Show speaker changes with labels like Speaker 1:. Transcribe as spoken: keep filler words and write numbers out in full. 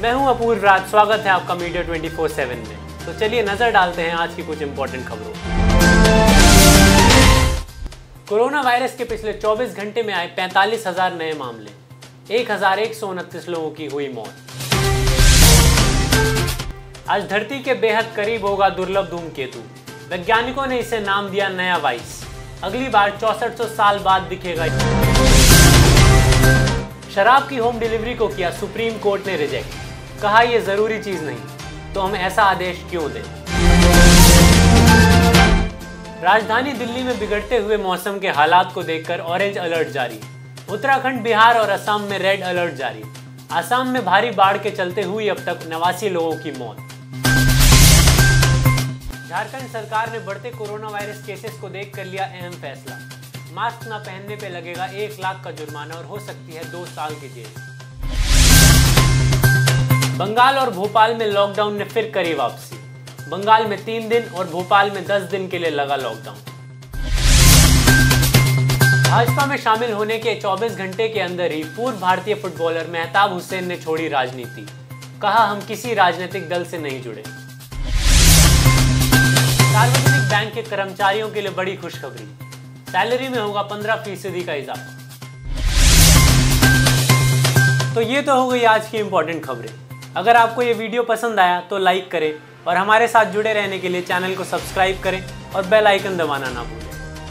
Speaker 1: मैं हूं अपूर्व राज, स्वागत है आपका मीडिया ट्वेंटी फोर सेवन में। तो चलिए नजर डालते हैं आज की कुछ इंपॉर्टेंट खबरों। कोरोना वायरस के पिछले चौबीस घंटे में आए पैंतालीस हजार नए मामले, एक हजार एक सौ उनतीस लोगों की हुई मौत। आज धरती के बेहद करीब होगा दुर्लभ धूमकेतु। वैज्ञानिकों ने इसे नाम दिया नया वाइस। अगली बार चौसठ सौ साल बाद दिखेगा। शराब की होम डिलीवरी को किया सुप्रीम कोर्ट ने रिजेक्ट। कहा यह जरूरी चीज नहीं, तो हम ऐसा आदेश क्यों दें। राजधानी दिल्ली में बिगड़ते हुए मौसम के हालात को देखकर ऑरेंज अलर्ट जारी। उत्तराखंड, बिहार और असम में रेड अलर्ट जारी। असम में भारी बाढ़ के चलते हुई अब तक नवासी लोगों की मौत। झारखंड सरकार ने बढ़ते कोरोना वायरस केसेस को देखकर लिया अहम फैसला। मास्क न पहनने पे लगेगा एक लाख का जुर्माना और हो सकती है दो साल की जेल। बंगाल और भोपाल में लॉकडाउन ने फिर करी वापसी। बंगाल में तीन दिन और भोपाल में दस दिन के लिए लगा लॉकडाउन। भाजपा में शामिल होने के चौबीस घंटे के अंदर ही पूर्व भारतीय फुटबॉलर मेहताब हुसैन ने छोड़ी राजनीति। कहा हम किसी राजनीतिक दल से नहीं जुड़े। सार्वजनिक बैंक के कर्मचारियों के लिए बड़ी खुशखबरी। सैलरी में होगा पंद्रह फीसदी का इजाफा। तो ये तो हो गई आज की इंपॉर्टेंट खबरें। अगर आपको ये वीडियो पसंद आया तो लाइक करें और हमारे साथ जुड़े रहने के लिए चैनल को सब्सक्राइब करें और बेल आइकन दबाना ना भूलें।